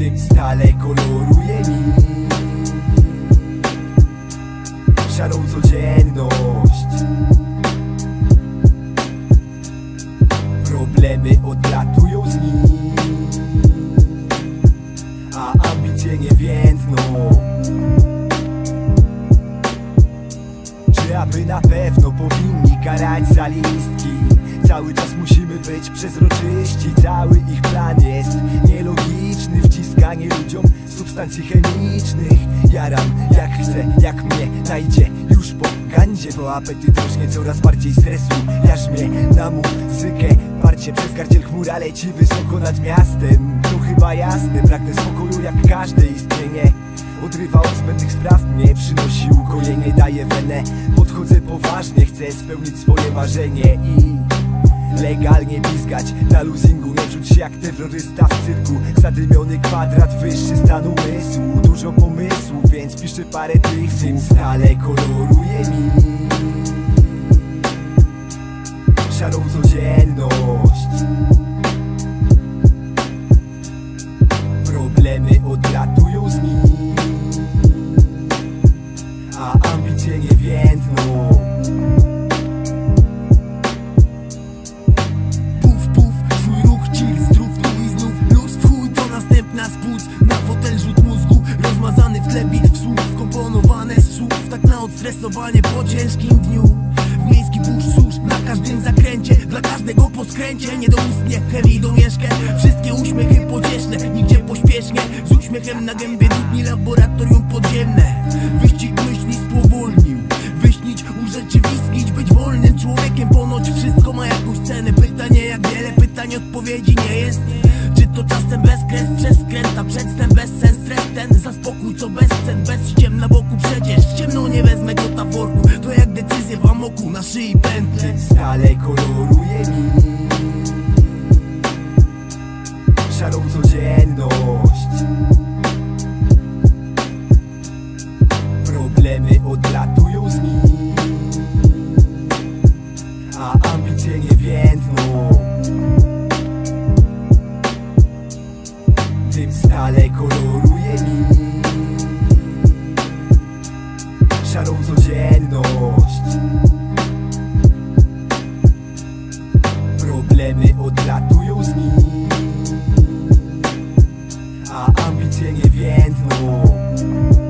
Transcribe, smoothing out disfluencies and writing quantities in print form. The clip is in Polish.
Tym stale koloruje mi szarą codzienność. Problemy odlatują z nim, a ambicje nie więdną. Czy aby na pewno powinni karać za listki? Cały czas musimy być przezroczyści. Cały ich plan jest nielogiczny. Wciskanie ludziom substancji chemicznych. Jaram jak chcę, jak mnie najdzie już po gandzie, bo apetyt rośnie coraz bardziej stresu. Jarzmie na muzykę, parcie przez gardziel chmura leci wysoko nad miastem. To chyba jasne, pragnę spokoju jak każde istnienie. Odrywa od zbędnych spraw, mnie przynosi ukojenie, daje wenę. Podchodzę poważnie, chcę spełnić swoje marzenie i legalnie pizgać na luzingu, nie czuć się jak terrorysta w cyrku. Zadymiony kwadrat, wyższy stan umysłu. Dużo pomysłów, więc piszę parę tych słów. Stale koloruje mi szarą codzienność. Problemy odlatują z nim, a ambicje nie więdną. Skomponowane z słów, tak na odstresowanie po ciężkim dniu. W miejski burz susz, na każdym zakręcie, dla każdego po skręcie. Niedoustnie, chemii domieszkę, wszystkie uśmiechy pocieszne, nigdzie pośpiesznie. Z uśmiechem na gębie dudni laboratorium podziemne. Wyścig myśli spowolnił, wyśnić, urzeczywistnić, być wolnym człowiekiem. Ponoć wszystko ma jakąś cenę. Pytanie jak wiele, pytań odpowiedzi nie jest. Czy to czasem bezkres, przez skręta, przedstęp, bezsens, stres ten za spokój, co bezcen, bez ściem na boku. Przecież ciemno nie wezmę kota w worku, to jak decyzje w amoku na szyi pętle. Stale koloruje mi szarą codzienność. Problemy odlatują z nim, a ambicje nie więdną. Tym stale koloruje mi szarą codzienność. Problemy odlatują z nim, a ambicje nie więdną.